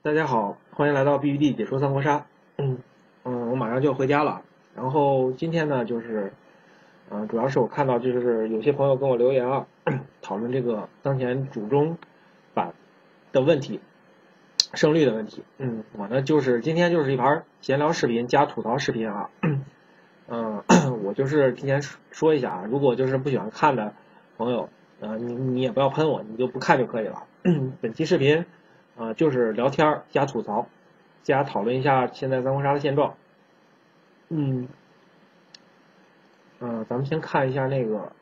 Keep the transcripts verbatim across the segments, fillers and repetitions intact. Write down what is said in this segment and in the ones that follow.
大家好，欢迎来到 B B D 解说三国杀。嗯嗯，我马上就要回家了。然后今天呢，就是，嗯、呃，主要是我看到就是有些朋友跟我留言啊，讨论这个当前主中版的问题，胜率的问题。嗯，我呢就是今天就是一盘闲聊视频加吐槽视频啊。嗯，我就是提前说一下啊，如果就是不喜欢看的朋友，呃，你你也不要喷我，你就不看就可以了。本期视频。啊、呃，就是聊天加吐槽，加讨论一下现在三国杀的现状。嗯，嗯、呃，咱们先看一下那个，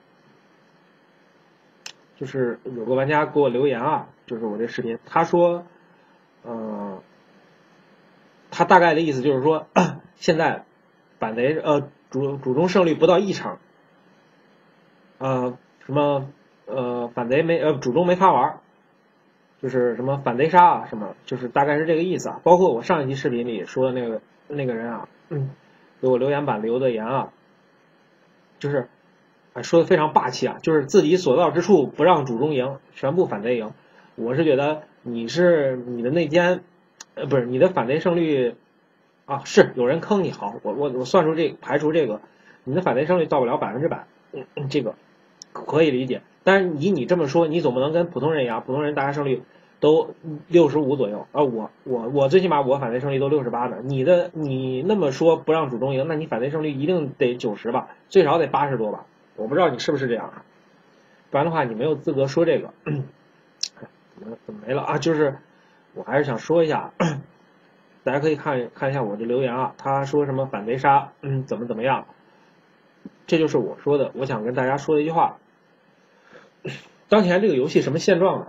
就是有个玩家给我留言啊，就是我这视频，他说，呃，他大概的意思就是说，现在反贼呃主主中胜率不到一成，呃什么呃反贼没呃主中没法玩。就是什么反贼杀啊，什么，就是大概是这个意思啊。包括我上一期视频里说的那个那个人啊，嗯，给我留言板留的言啊，就是，哎，说的非常霸气啊，就是自己所到之处不让主中赢，全部反贼赢。我是觉得你是你的内奸，呃，不是你的反贼胜率啊，是有人坑你好，我我我算出这排除这个，你的反贼胜率到不了百分之百，嗯嗯，这个可以理解。但是以你这么说，你总不能跟普通人一样，普通人大家胜率都六十五左右啊，我我我最起码我反贼胜率都六十八呢。你的你那么说不让主中赢，那你反贼胜率一定得九十吧，最少得八十多吧？我不知道你是不是这样啊，不然的话你没有资格说这个。怎么怎么没了啊？就是我还是想说一下，大家可以看看一下我的留言啊，他说什么反贼杀，嗯，怎么怎么样，这就是我说的，我想跟大家说的一句话。当前这个游戏什么现状呢？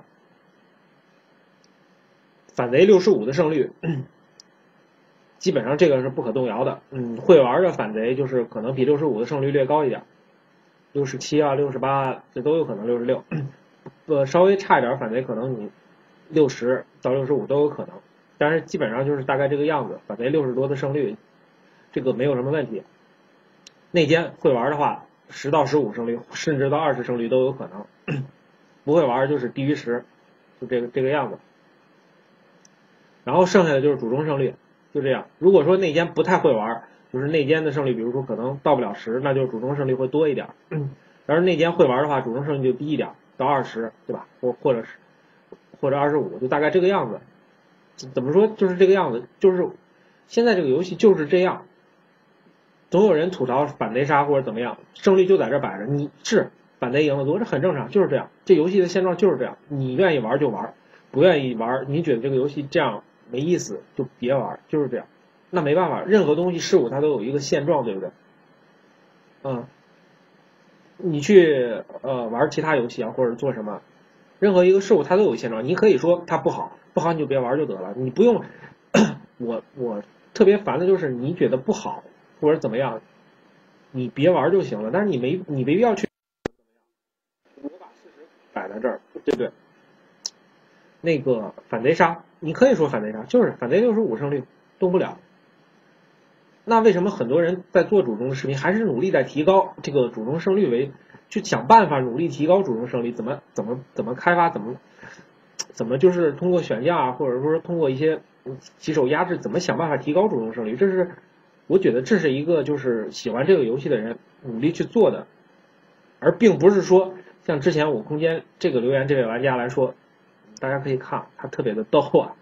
反贼六十五的胜率，基本上这个是不可动摇的。嗯，会玩的反贼就是可能比六十五的胜率略高一点，六十七啊、六十八这都有可能，六十六，呃，稍微差一点反贼可能你六十到六十五都有可能，但是基本上就是大概这个样子。反贼六十多的胜率，这个没有什么问题。内奸会玩的话，十到十五胜率，甚至到二十胜率都有可能。不会玩就是低于十，就这个这个样子。然后剩下的就是主中胜率，就这样。如果说内奸不太会玩，就是内奸的胜率，比如说可能到不了十，那就是主中胜率会多一点。要是内奸会玩的话，主中胜率就低一点，到二十，对吧？或或者是或者二十五，就大概这个样子。怎么说就是这个样子，就是现在这个游戏就是这样。总有人吐槽反贼杀或者怎么样，胜率就在这摆着，你是反贼赢了多，这很正常，就是这样。这游戏的现状就是这样，你愿意玩就玩，不愿意玩，你觉得这个游戏这样没意思就别玩，就是这样。那没办法，任何东西事物它都有一个现状，对不对？嗯，你去呃玩其他游戏啊，或者做什么，任何一个事物它都有现状。你可以说它不好，不好你就别玩就得了，你不用。我我特别烦的就是你觉得不好或者怎么样，你别玩就行了，但是你没你没必要去。我把事实摆在这儿，对不对？那个反贼杀，你可以说反贼杀，就是反贼六十五胜率动不了。那为什么很多人在做主中的视频，还是努力在提高这个主中胜率为，去想办法努力提高主中胜率？怎么怎么怎么开发？怎么怎么就是通过选将啊，或者说通过一些棋手压制，怎么想办法提高主中胜率？这是我觉得这是一个就是喜欢这个游戏的人努力去做的，而并不是说像之前我空间这个留言这位玩家来说，大家可以看他特别的逗啊，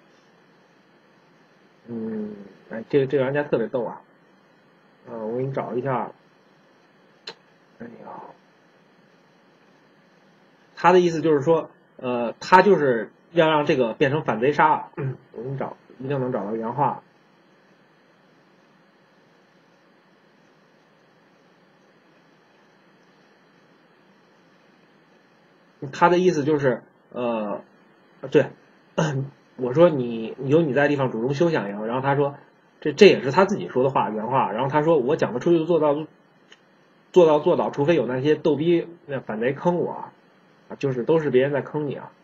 嗯，哎，这个这个玩家特别逗啊，呃，我给你找一下，哎呀，他的意思就是说，呃，他就是要让这个变成反贼杀，嗯，我给你找，一定能找到原话。他的意思就是，呃，对，我说你有你在的地方主动休想赢，然后他说，这这也是他自己说的话原话，然后他说我讲得出就做到，做到做到，除非有那些逗逼那反贼坑我，啊，就是都是别人在坑你啊，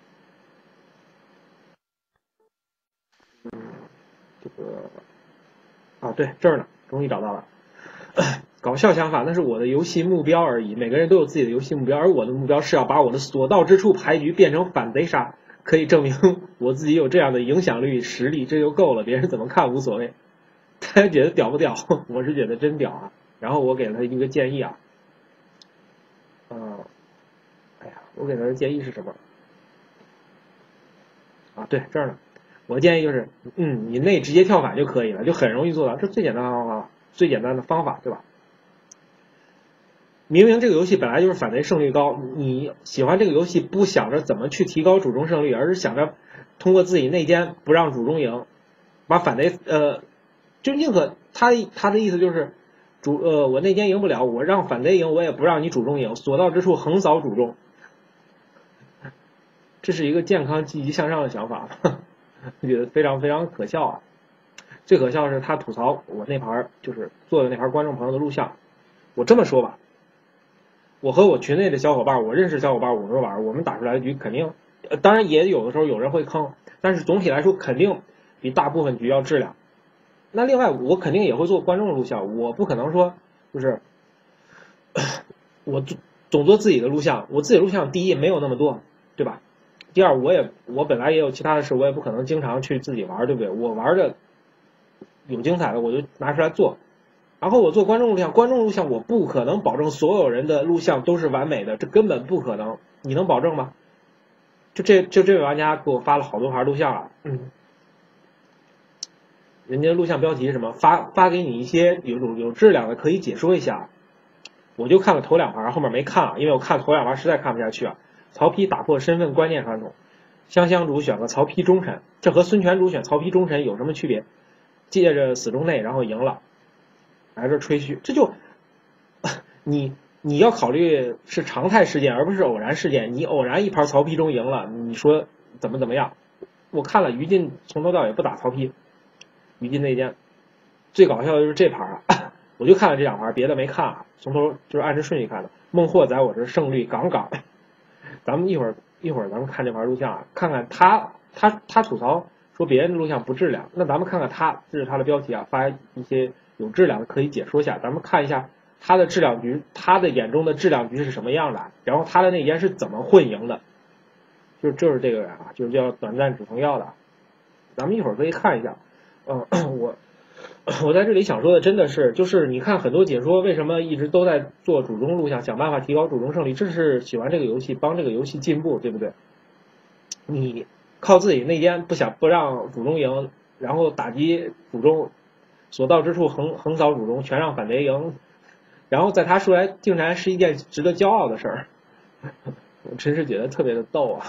嗯，这个啊对这儿呢，终于找到了。搞笑想法，那是我的游戏目标而已。每个人都有自己的游戏目标，而我的目标是要把我的所到之处牌局变成反贼杀。 可以证明我自己有这样的影响力实力，这就够了，别人怎么看无所谓。大家觉得屌不屌？我是觉得真屌啊！然后我给了他一个建议啊，嗯、呃，哎呀，我给他的建议是什么？啊，对，这儿呢。我建议就是，嗯，你内直接跳反就可以了，就很容易做到，这最简单的方法，最简单的方法，对吧？明明这个游戏本来就是反贼胜率高，你喜欢这个游戏不想着怎么去提高主中胜率，而是想着通过自己内奸不让主中赢，把反贼呃，就宁可他他的意思就是主呃我内奸赢不了，我让反贼赢，我也不让你主中赢，所到之处横扫主中，这是一个健康积极向上的想法，我觉得非常非常可笑啊！最可笑的是他吐槽我那盘就是做的那盘观众朋友的录像，我这么说吧。我和我群内的小伙伴，我认识小伙伴，我们玩，我们打出来的局肯定，呃，当然也有的时候有人会坑，但是总体来说肯定比大部分局要质量。那另外，我肯定也会做观众录像，我不可能说就是我总做自己的录像，我自己录像第一没有那么多，对吧？第二，我也我本来也有其他的事，我也不可能经常去自己玩，对不对？我玩的有精彩的，我就拿出来做。然后我做观众录像，观众录像我不可能保证所有人的录像都是完美的，这根本不可能。你能保证吗？就这就这位玩家给我发了好多盘录像了，嗯，人家录像标题是什么？发发给你一些有有有质量的，可以解说一下。我就看了头两盘，后面没看了，因为我看头两盘实在看不下去啊。曹丕打破身份关键传统，湘乡主选个曹丕忠臣，这和孙权主选曹丕忠臣有什么区别？借着死忠内，然后赢了。来这吹嘘，这就你你要考虑是常态事件，而不是偶然事件。你偶然一盘曹丕中赢了，你说怎么怎么样？我看了于禁从头到尾不打曹丕，于禁内奸，最搞笑的就是这盘啊，我就看了这两盘，别的没看啊，从头就是按着顺序看的。孟获在我这胜率杠杠，咱们一会儿一会儿咱们看这盘录像啊，看看他他他吐槽说别人的录像不质量，那咱们看看他，这是他的标题啊，发一些有质量的可以解说一下，咱们看一下他的质量局，他的眼中的质量局是什么样的，然后他的内奸是怎么混赢的，就就是这个人啊，就是叫短暂止疼药的，咱们一会儿可以看一下。嗯，我我在这里想说的真的是，就是你看很多解说为什么一直都在做主中录像，想办法提高主中胜率，这是喜欢这个游戏，帮这个游戏进步，对不对？你靠自己内奸不想不让主中赢，然后打击主中。所到之处横横扫主中，全让反贼赢，然后在他说来竟然是一件值得骄傲的事儿，我真是觉得特别的逗啊！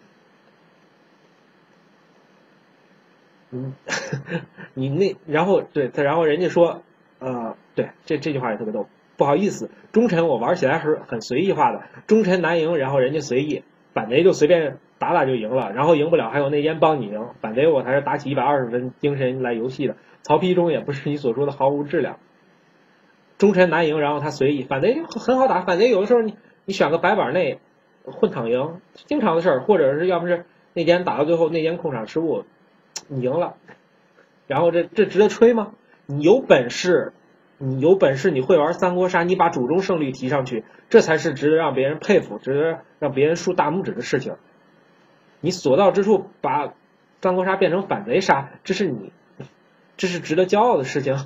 嗯，你那然后对，然后人家说，呃，对，这这句话也特别逗，不好意思，忠臣我玩起来是很随意化的，忠臣难赢，然后人家随意，反贼就随便打打就赢了，然后赢不了还有内奸帮你赢，反贼我才是打起一百二十分精神来游戏的。曹丕中也不是你所说的毫无质量，忠臣难赢，然后他随意，反贼很好打，反贼有的时候你你选个白板内混躺赢，经常的事儿，或者是要不是内奸打到最后内奸控场失误，你赢了，然后这这值得吹吗？你有本事，你有本事，你会玩三国杀，你把主中胜率提上去，这才是值得让别人佩服，值得让别人竖大拇指的事情。你所到之处把三国杀变成反贼杀，这是你。这是值得骄傲的事情。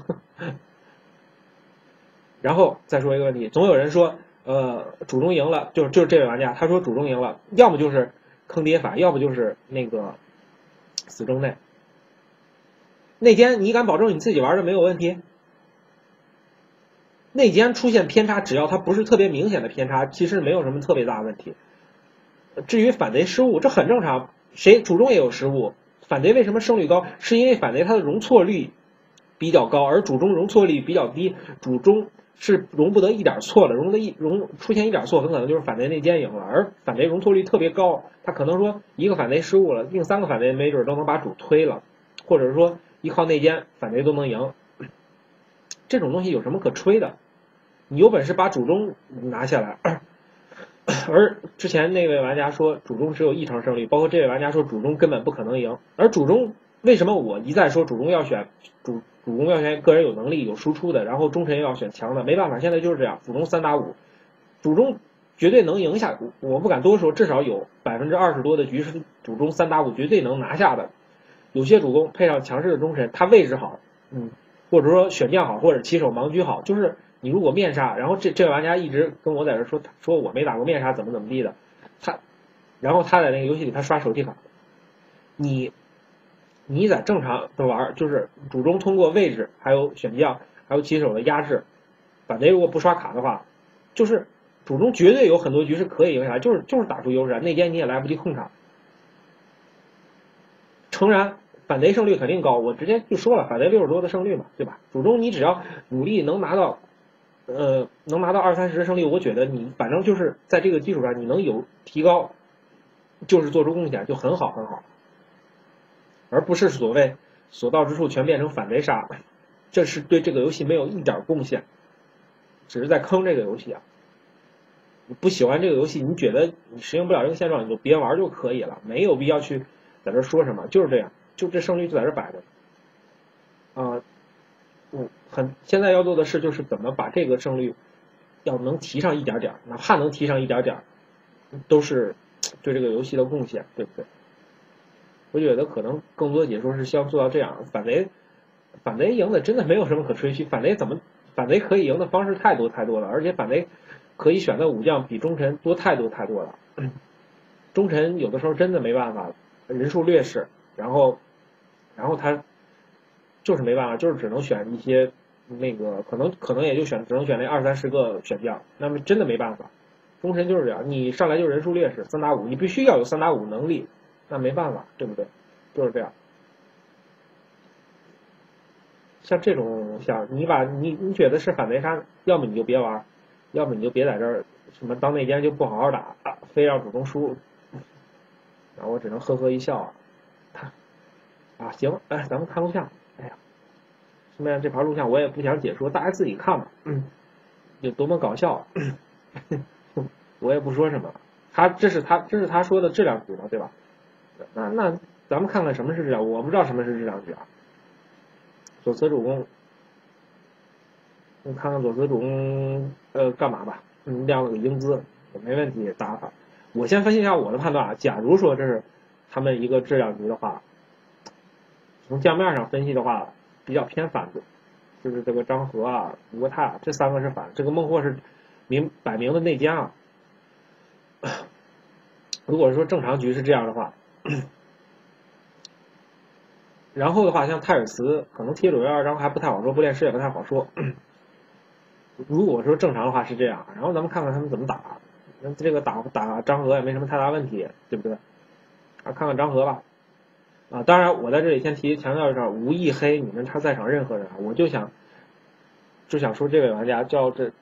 然后再说一个问题，总有人说，呃，主中赢了，就是就是这位玩家，他说主中赢了，要么就是坑爹法，要不就是那个死忠内。内奸，你敢保证你自己玩的没有问题？内奸出现偏差，只要它不是特别明显的偏差，其实没有什么特别大的问题。至于反贼失误，这很正常，谁主中也有失误。反贼为什么胜率高？是因为反贼它的容错率比较高，而主中容错率比较低，主中是容不得一点错的，容得一容出现一点错，很可能就是反贼内奸赢了。而反贼容错率特别高，他可能说一个反贼失误了，另三个反贼没准都能把主推了，或者是说依靠内奸反贼都能赢。这种东西有什么可吹的？你有本事把主中拿下来。而之前那位玩家说主中只有一成胜率，包括这位玩家说主中根本不可能赢。而主中为什么我一再说主中要选主主攻要选个人有能力有输出的，然后忠臣要选强的？没办法，现在就是这样，主中三打五，主中绝对能赢下，我不敢多说，至少有百分之二十多的局是主攻三打五绝对能拿下的。有些主攻配上强势的忠臣，他位置好，嗯，或者说选将好，或者起手盲狙好，就是你如果面杀，然后这这位玩家一直跟我在这说说我没打过面杀，怎么怎么地的，他，然后他在那个游戏里他刷手气卡，你你在正常的玩，就是主攻通过位置还有选将还有起手的压制，反贼如果不刷卡的话，就是主攻绝对有很多局是可以赢下来，就是就是打出优势，内奸你也来不及控场。诚然，反贼胜率肯定高，我直接就说了，反贼六十多的胜率嘛，对吧？主攻你只要努力能拿到，呃，能拿到二三十的胜率，我觉得你反正就是在这个基础上你能有提高，就是做出贡献就很好很好，而不是所谓所到之处全变成反贼杀，这是对这个游戏没有一点贡献，只是在坑这个游戏啊。你不喜欢这个游戏，你觉得你适应不了这个现状，你就别玩就可以了，没有必要去在这说什么，就是这样，就这胜率就在这摆着。啊、呃，嗯，很现在要做的事就是怎么把这个胜率要能提上一点点，哪怕能提上一点点，都是对这个游戏的贡献，对不对？我觉得可能更多的解说是希望做到这样，反贼反贼赢的真的没有什么可吹嘘，反贼怎么反贼可以赢的方式太多太多了，而且反贼可以选的武将比忠臣多太多太多了。忠臣有的时候真的没办法，人数劣势，然后然后他就是没办法，就是只能选一些那个可能可能也就选只能选那二三十个选将，那么真的没办法。忠臣就是这样，你上来就是人数劣势，三打五，你必须要有三打五能力，那没办法，对不对？就是这样。像这种像你把你你觉得是反贼杀，要么你就别玩，要么你就别在这儿什么当内奸就不好好打，非要主动输，然后我只能呵呵一笑啊。他啊行，哎，咱们看录像，哎呀，顺便这盘录像我也不想解说，大家自己看吧，嗯，有多么搞笑，我也不说什么。他这是他这是他说的质量局嘛，对吧？那那咱们看看什么是质量，我不知道什么是质量局啊。左慈主攻，你看看左慈主攻呃干嘛吧？嗯，亮了个英姿也没问题，打法。我先分析一下我的判断啊，假如说这是他们一个质量局的话，从酱面上分析的话，比较偏反的，就是这个张和啊、吴国泰啊这三个是反，这个孟获是明摆明的内奸啊。如果说正常局是这样的话，然后的话，像泰尔茨可能贴主要二张还不太好说，不练师也不太好说。如果说正常的话是这样，然后咱们看看他们怎么打。那这个打打张和也没什么太大问题，对不对？啊，看看张和吧。啊，当然我在这里先提强调一下，无意黑你们他在场任何人，我就想就想说这位玩家叫这，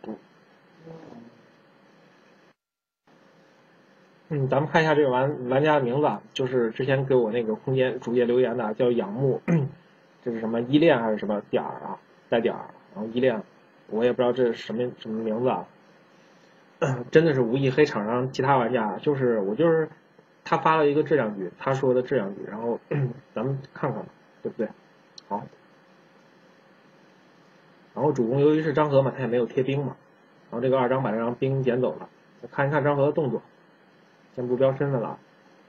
嗯，咱们看一下这个玩玩家的名字啊，就是之前给我那个空间主页留言的，叫仰慕，这是什么依恋还是什么点儿啊？带点儿，然后依恋，我也不知道这是什么什么名字啊。真的是无意黑场上其他玩家，就是我就是他发了一个质量局，他说的质量局，然后咱们看看吧，对不对？好，然后主攻由于是张和嘛，他也没有贴兵嘛，然后这个二张把这张兵捡走了，看一看张和的动作，先不标身份了，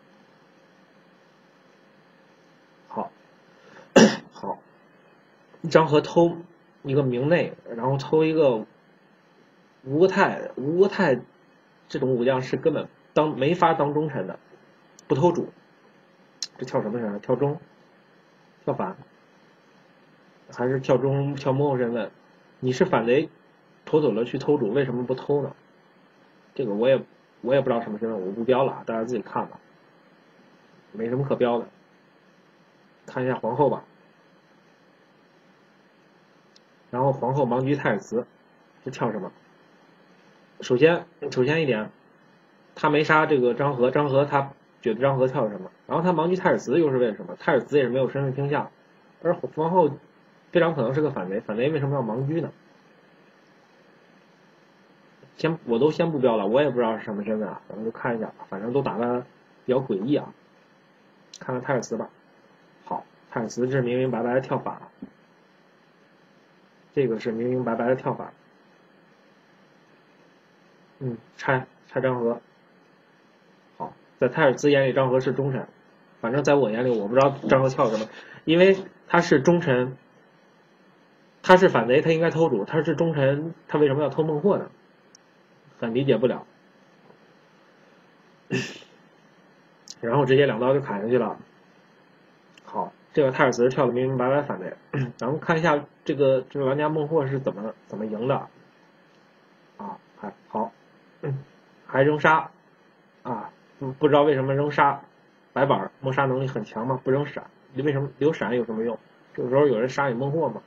好，好，张和偷一个明内，然后偷一个吴国泰，吴国泰这种武将是根本当没法当忠臣的，不偷主，这跳什么身？跳中，跳反，还是跳中跳幕后身份？你是反贼，妥妥的去偷主，为什么不偷呢？这个我也我也不知道什么身份，我不标了，大家自己看吧，没什么可标的。看一下皇后吧，然后皇后盲狙泰尔茨，这跳什么？首先，首先一点，他没杀这个张和，张和他觉得张和跳什么？然后他盲狙泰尔茨又是为什么？泰尔茨也是没有身份倾向，而皇后非常可能是个反贼，反贼为什么要盲狙呢？先我都先不标了，我也不知道是什么身份啊，咱们就看一下，反正都打得比较诡异啊。看看泰尔茨吧，好，泰尔茨是明明白白的跳法，这个是明明白白的跳法。嗯，拆拆张和。好，在泰尔兹眼里，张和是忠臣，反正在我眼里，我不知道张和跳什么，因为他是忠臣，他是反贼，他应该偷主，他是忠臣，他为什么要偷孟获呢？很理解不了。然后直接两刀就砍下去了。好，这个泰尔茨跳的明明白白反贼，咱们看一下这个这个玩家孟获是怎么怎么赢的啊？还好，还扔杀啊？不知道为什么扔杀，白板摸杀能力很强嘛，不扔闪，你为什么留闪有什么用？这个时候有人杀你孟获吗？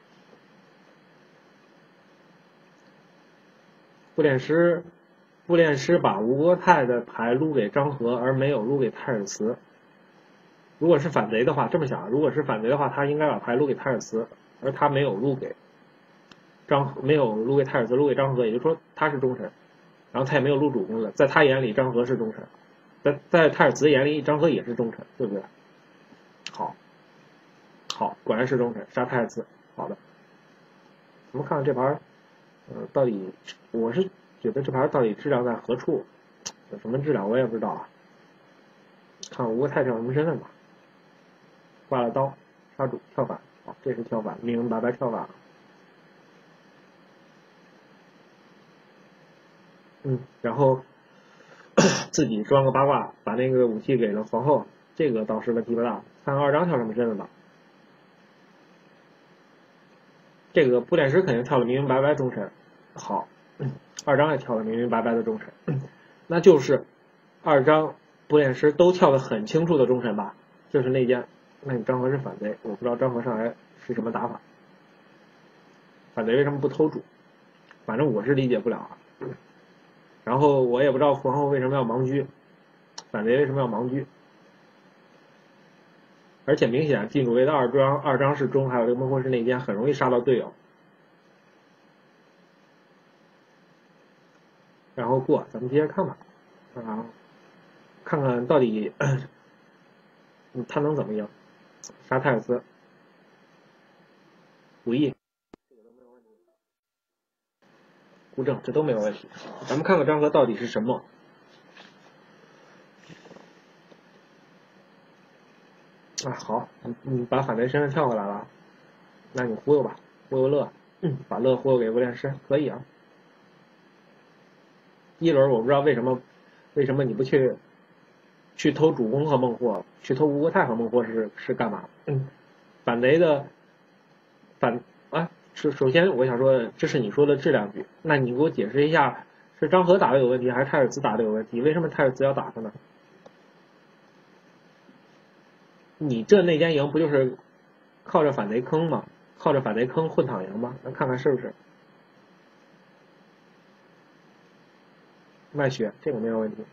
布列师，布列师把吴国泰的牌撸给张和，而没有撸给泰尔茨。如果是反贼的话，这么想，如果是反贼的话，他应该把牌撸给泰尔茨，而他没有撸给张，没有撸给泰尔茨，撸给张和，也就是说他是忠臣，然后他也没有撸主公的，在他眼里张和是忠臣，在在泰尔茨眼里张和也是忠臣，对不对？好，好，果然是忠臣，杀泰尔茨，好的。我们看看这盘，呃，到底我是觉得这盘到底质量在何处？有什么质量我也不知道啊。看吴国泰跳什么身份吧。挂了刀，杀主跳反，好，这是跳反，明明白白跳反。嗯，然后自己装个八卦，把那个武器给了皇后，这个倒是问题不大。看看二张跳什么身份吧。这个布列什肯定跳了明明白白忠臣，好，二张也跳了明明白白的忠臣，那就是二张布列什都跳得很清楚的忠臣吧？这是内奸。那你张和是反贼，我不知道张和上来是什么打法。反贼为什么不偷主？反正我是理解不了啊。然后我也不知道皇后为什么要盲狙，反贼为什么要盲狙？而且明显地主位的二张二张是中，还有这个孟获是内奸，很容易杀到队友。然后过，咱们接着看吧，啊，看看到底他能怎么赢？杀泰尔斯，武艺，孤正，这都没有问题。咱们看看张和到底是什么？啊，好，你你把反贼身份跳回来了，那你忽悠吧，忽悠乐，嗯，把乐忽悠给威廉师，可以啊。一轮我不知道为什么，为什么你不去去偷主公和孟获，去偷吴国泰和孟获是是干嘛？嗯，反贼的反啊，首首先我想说，这是你说的质量局，那你给我解释一下，是张和打的有问题，还是泰尔兹打的有问题？为什么泰尔兹要打他呢？你这内奸赢不就是靠着反贼坑吗？靠着反贼坑混躺赢吗？咱看看是不是？卖血这个没有问题。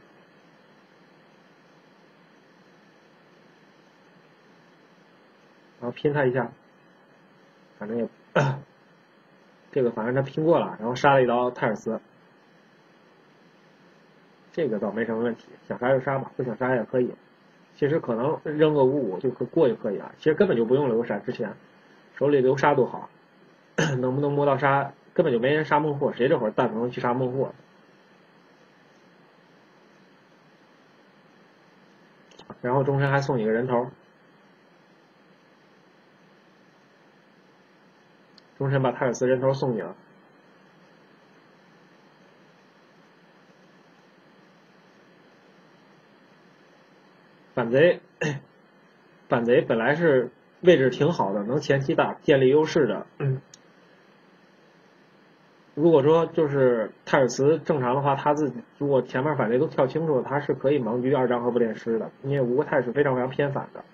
然后拼他一下，反正也这个反正他拼过了，然后杀了一刀泰尔斯，这个倒没什么问题，想杀就杀吧，不想杀也可以。其实可能扔个五五就可过就可以了，其实根本就不用留闪，之前手里留杀多好，能不能摸到杀根本就没人杀孟获，谁这会儿蛋疼去杀孟获？然后终身还送你个人头，终身把泰尔斯人头送你了。反贼，反贼本来是位置挺好的，能前期打建立优势的。如果说就是泰尔茨正常的话，他自己如果前面反贼都跳清楚了，他是可以盲狙二张和不列师的，因为吴国泰是非常非常偏反的。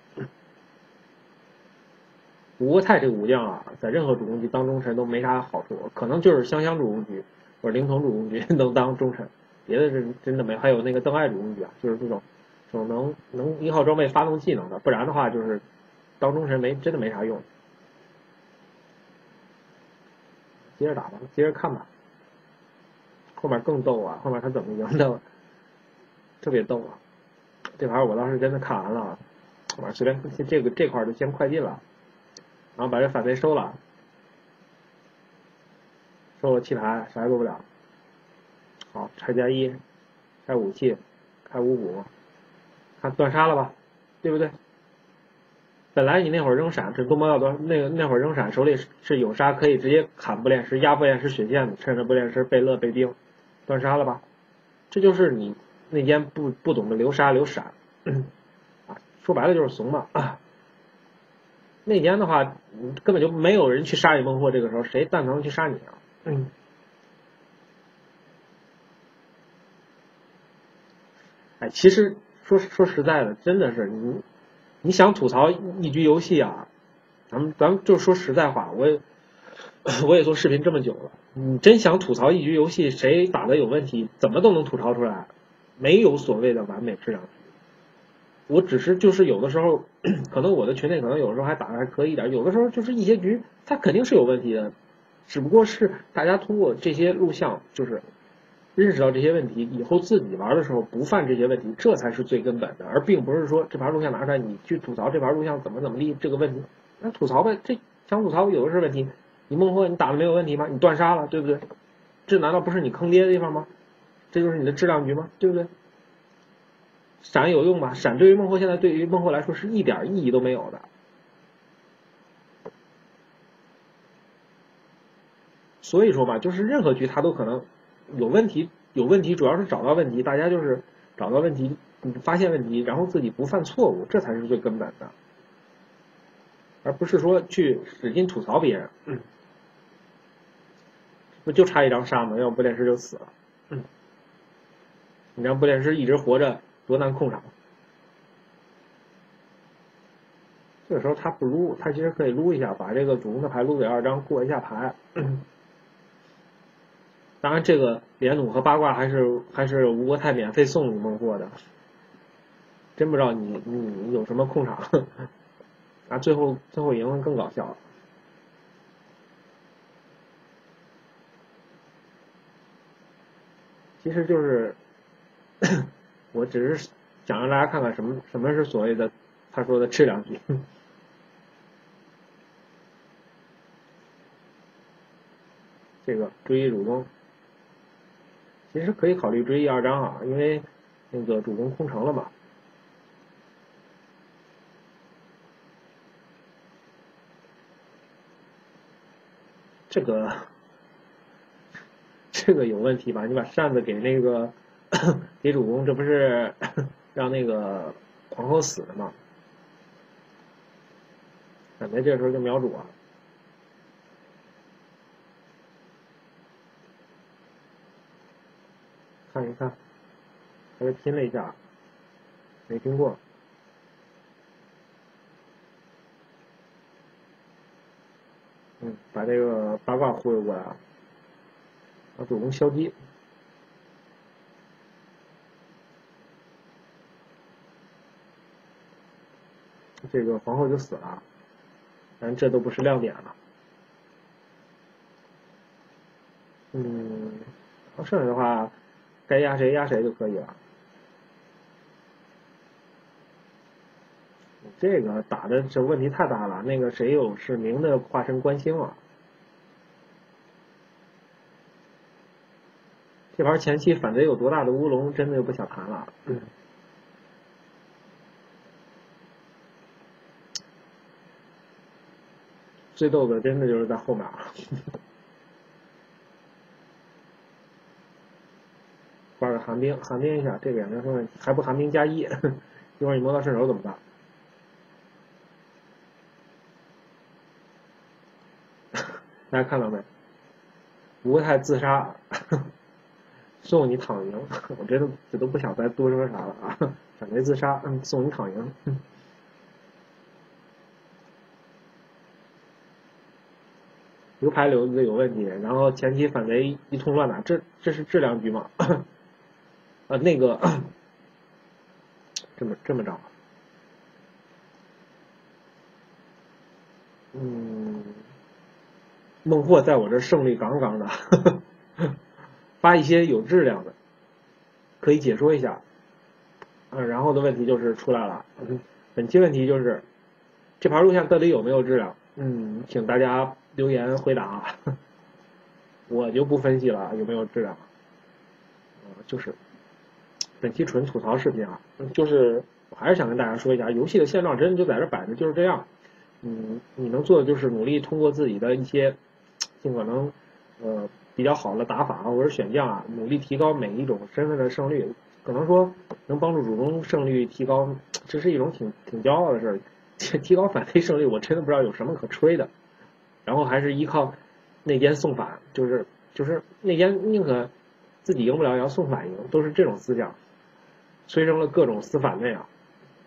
吴国泰这个武将啊，在任何主攻局当忠臣都没啥好处，可能就是香香主攻局或者灵童主攻局能当忠臣，别的是真的没。还有那个邓艾主攻局啊，就是这种这种能能一号装备发动技能的，不然的话就是当忠臣没真的没啥用。接着打吧，接着看吧，后面更逗啊，后面他怎么赢的，特别逗啊。这盘我倒是真的看完了，后面随便这个这块就先快进了。然后把这反贼收了，收了弃牌，啥也做不了。好，拆加一， 开武器，开五谷，看断杀了吧，对不对？本来你那会儿扔闪，这多魔道多那个那会儿扔闪手里是有杀，可以直接砍不练师压不练师血线的，趁着不练师被勒被冰，断杀了吧？这就是你那间不不懂得留杀留闪，啊，说白了就是怂嘛。啊那间的话，根本就没有人去杀你孟获，这个时候谁蛋疼去杀你啊？嗯。哎，其实说说实在的，真的是你，你想吐槽一局游戏啊，咱们咱们就说实在话，我也我也做视频这么久了，你真想吐槽一局游戏谁打的有问题，怎么都能吐槽出来，没有所谓的完美质量。我只是就是有的时候，可能我的群内可能有时候还打的还可以一点，有的时候就是一些局它肯定是有问题的，只不过是大家通过这些录像就是认识到这些问题，以后自己玩的时候不犯这些问题，这才是最根本的，而并不是说这盘录像拿出来你去吐槽这盘录像怎么怎么地这个问题，那吐槽呗，这想吐槽有的是问题，你孟获你打的没有问题吗？你断杀了，对不对？这难道不是你坑爹的地方吗？这就是你的质量局吗？对不对？闪有用吗？闪对于孟获现在对于孟获来说是一点意义都没有的。所以说嘛，就是任何局它都可能有问题，有问题主要是找到问题，大家就是找到问题，发现问题，然后自己不犯错误，这才是最根本的，而不是说去使劲吐槽别人。嗯，不就差一张杀吗？要不不练师就死了。嗯，你让不练师一直活着多难控场。这个时候他不撸，他其实可以撸一下，把这个主攻的牌撸给二张，过一下牌。嗯当然，这个连弩和八卦还是还是吴国泰免费送你孟获的，真不知道你你有什么控场啊？最后最后赢了更搞笑了，其实就是我只是想让大家看看什么什么是所谓的他说的质量局。这个追忆主攻，其实可以考虑追忆二张啊，因为那个主攻空城了嘛。这个这个有问题吧？你把扇子给那个给主公，这不是让那个皇后死了吗？感觉这时候就秒主啊！看一看，还是拼了一下，没拼过。嗯，把这个八卦忽悠过来了，把主公消击。这个皇后就死了，但这都不是亮点了。嗯，剩下的话，该压谁压谁就可以了。这个打的这问题太大了，那个谁有是明的化身观星啊？这盘前期反贼有多大的乌龙，真的就不想谈了。嗯最逗的真的就是在后面。玩个寒冰，寒冰一下，这个也没什么问题，还不寒冰加一，一会儿你摸到顺手怎么办？大家看到没？吴国泰自杀，送你躺赢，我真的这都不想再多说啥了啊！反贼自杀，嗯，送你躺赢。嗯牛排流子有问题，然后前期反贼一通乱打，这这是质量局吗？啊，那个这么这么着，嗯，孟获在我这胜利杠杠的，发一些有质量的，可以解说一下。嗯，然后的问题就是出来了，嗯，本期问题就是这盘录像到底有没有质量？嗯，请大家留言回答，我就不分析了有没有质量，呃，就是本期纯吐槽视频啊，就是我还是想跟大家说一下，游戏的现状真的就在这摆着，就是这样。嗯，你能做的就是努力通过自己的一些尽可能呃比较好的打法或者选将啊，努力提高每一种身份的胜率。可能说能帮助主攻胜率提高，这是一种挺挺骄傲的事儿。提高反推胜率，我真的不知道有什么可吹的。然后还是依靠内奸送反，就是就是内奸宁可自己赢不了也要送反赢，都是这种思想，催生了各种死反内啊。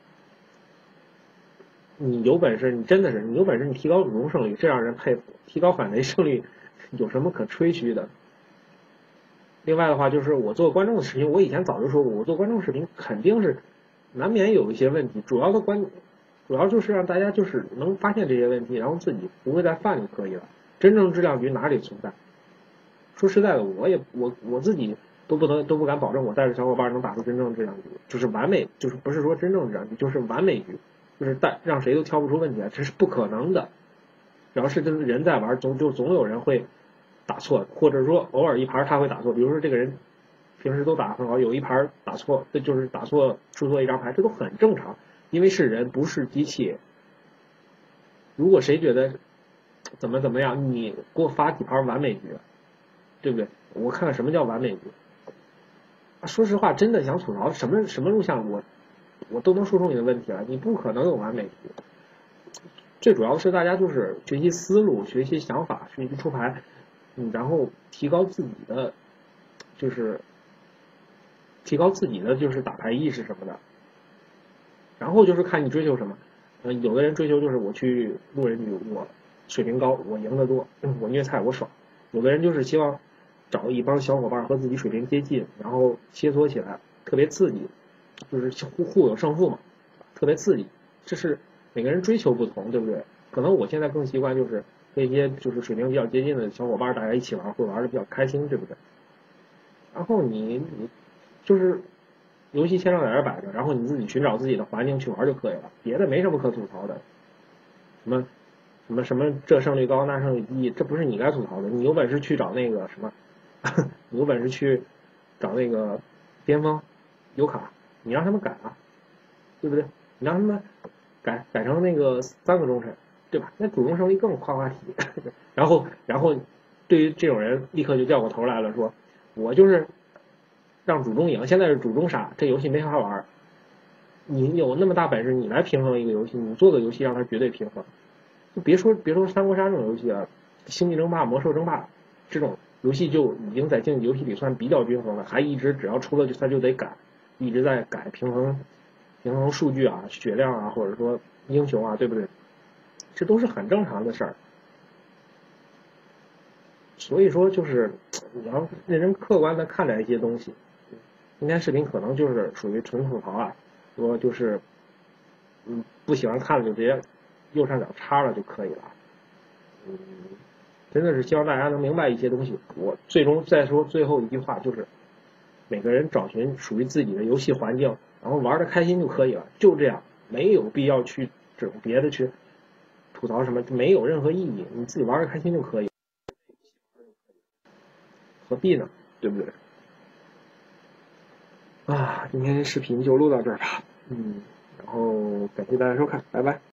你有本事，你真的是你有本事，你提高主攻胜率，这让人佩服。提高反推胜率有什么可吹嘘的？另外的话，就是我做观众的视频，我以前早就说过，我做观众视频肯定是难免有一些问题，主要的关，主要就是让大家就是能发现这些问题，然后自己不会再犯就可以了。真正质量局哪里存在？说实在的，我也我我自己都不能都不敢保证我带着小伙伴能打出真正质量局，就是完美，就是不是说真正质量局，就是完美局，就是带让谁都挑不出问题来，这是不可能的。只要是这个人在玩，总就总有人会打错，或者说偶尔一盘他会打错，比如说这个人平时都打很好，有一盘打错，这就是打错出错一张牌，这都很正常，因为是人不是机器。如果谁觉得怎么怎么样，你给我发几盘完美局，对不对？我看看什么叫完美局。说实话，真的想吐槽什么什么录像，我我都能说出你的问题来，你不可能有完美局。最主要是大家就是学习思路、学习想法、学习出牌，嗯，然后提高自己的，就是提高自己的就是打牌意识什么的。然后就是看你追求什么，呃，有的人追求就是我去路人局，我水平高，我赢得多，我虐菜我爽。有的人就是希望找一帮小伙伴和自己水平接近，然后切磋起来，特别刺激，就是互互有胜负嘛，特别刺激。这是每个人追求不同，对不对？可能我现在更习惯就是跟一些就是水平比较接近的小伙伴，大家一起玩，会玩的比较开心，对不对？然后你你就是游戏现状在这摆着，然后你自己寻找自己的环境去玩就可以了，别的没什么可吐槽的。什么什么什么这胜率高那胜率低，这不是你该吐槽的。你有本事去找那个什么，你有本事去找那个巅峰有卡，你让他们改啊，对不对？你让他们改改成那个三个忠臣，对吧？那主攻胜率更夸夸体。然后然后对于这种人，立刻就掉过头来了，说我就是让主攻赢，现在是主攻杀，这游戏没法玩。你有那么大本事，你来平衡一个游戏，你做个游戏让它绝对平衡。就别说别说三国杀这种游戏了，星际争霸、魔兽争霸这种游戏就已经在竞技游戏里算比较均衡了，还一直只要出了就它就得改，一直在改平衡平衡数据啊、血量啊，或者说英雄啊，对不对？这都是很正常的事儿。所以说就是你要认真客观的看待一些东西。今天视频可能就是属于纯吐槽啊，说就是嗯不喜欢看了就直接右上角插了就可以了。嗯，真的是希望大家能明白一些东西。我最终再说最后一句话，就是每个人找寻属于自己的游戏环境，然后玩的开心就可以了，就这样，没有必要去整别的去吐槽什么，没有任何意义，你自己玩的开心就可以，何必呢？对不对？啊，今天视频就录到这儿吧，嗯，然后感谢大家收看，拜拜。